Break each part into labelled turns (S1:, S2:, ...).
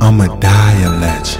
S1: I'ma die a legend.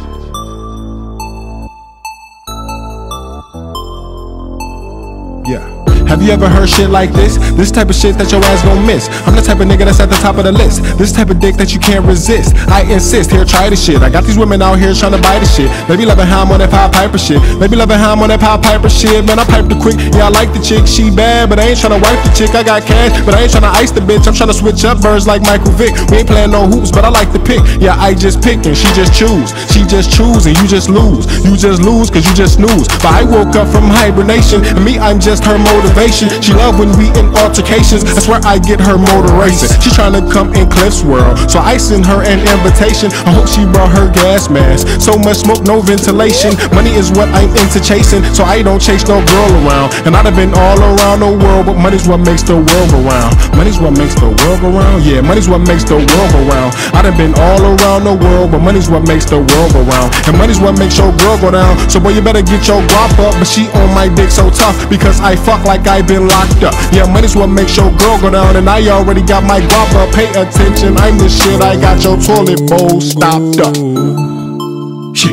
S1: Yeah. Have you ever heard shit like this? This type of shit that your ass gon' miss. I'm the type of nigga that's at the top of the list. This type of dick that you can't resist. I insist, here try this shit. I got these women out here trying to buy the shit. They be loving how I'm on that Pied Piper shit. They be loving how I'm on that Pied Piper shit. Man, I piped it quick, yeah I like the chick. She bad, but I ain't tryna wipe the chick. I got cash, but I ain't tryna ice the bitch. I'm tryna switch up birds like Michael Vick. We ain't playing no hoops, but I like to pick. Yeah, I just pick and she just choose. She just choose and you just lose. You just lose cause you just snooze. But I woke up from hibernation, and me, I'm just her motivation. She love when we in altercations, that's where I get her motor racing. She tryna come in Cliff's world, so I send her an invitation. I hope she brought her gas mask. So much smoke, no ventilation. Money is what I'm into chasing, so I don't chase no girl around. And I've been all around the world, but money's what makes the world go round. Money's what makes the world go round. Yeah, money's what makes the world go round. I done been all around the world, but money's what makes the world go round. And money's what makes your girl go down. So boy, you better get your guap up. But she on my dick so tough because I fuck like I been locked up. Yeah, money's what makes your girl go down, and I already got my guap up. Pay attention, I'm the shit. I got your toilet bowl stopped up. Shit.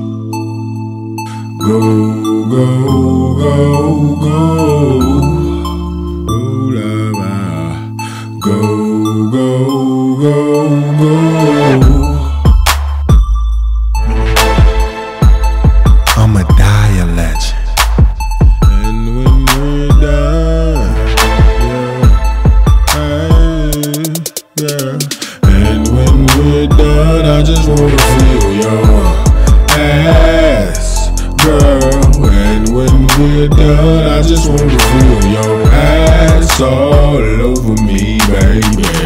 S1: Go, go, go, go. Ooh la la. Go, go, go, go. I'ma die a legend. And when we're done, and when we're done, I just wanna feel your ass, girl. And when we're done, I just wanna feel your ass all over me, baby.